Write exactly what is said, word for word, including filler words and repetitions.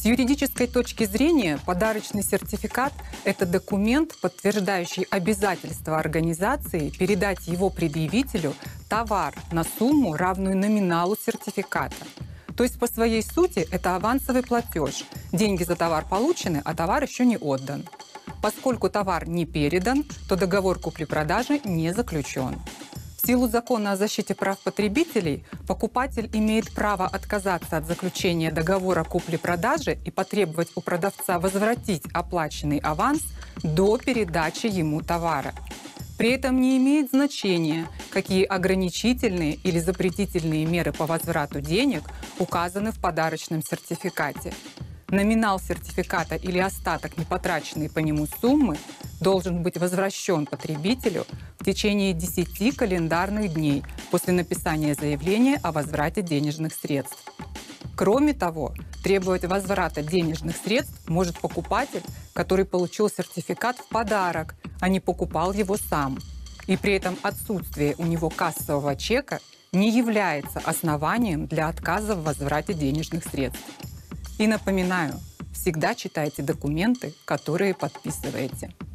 юридической точки зрения подарочный сертификат – это документ, подтверждающий обязательство организации передать его предъявителю товар на сумму, равную номиналу сертификата. То есть по своей сути это авансовый платеж. Деньги за товар получены, а товар еще не отдан. Поскольку товар не передан, то договор купли-продажи не заключен. В силу закона о защите прав потребителей покупатель имеет право отказаться от заключения договора купли-продажи и потребовать у продавца возвратить оплаченный аванс до передачи ему товара. При этом не имеет значения, какие ограничительные или запретительные меры по возврату денег указаны в подарочном сертификате. Номинал сертификата или остаток непотраченной по нему суммы должен быть возвращен потребителю в течение десяти календарных дней после написания заявления о возврате денежных средств. Кроме того, требовать возврата денежных средств может покупатель, который получил сертификат в подарок, а не покупал его сам. И при этом отсутствие у него кассового чека не является основанием для отказа в возврате денежных средств. И напоминаю, всегда читайте документы, которые подписываете.